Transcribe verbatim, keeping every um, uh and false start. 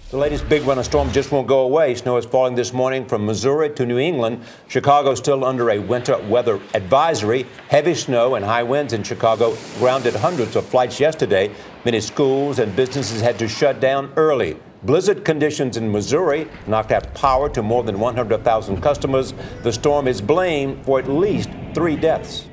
The latest big winter storm just won't go away. Snow is falling this morning from Missouri to New England. Chicago still under a winter weather advisory. Heavy snow and high winds in Chicago grounded hundreds of flights yesterday. Many schools and businesses had to shut down early. Blizzard conditions in Missouri knocked out power to more than one hundred thousand customers. The storm is blamed for at least three deaths.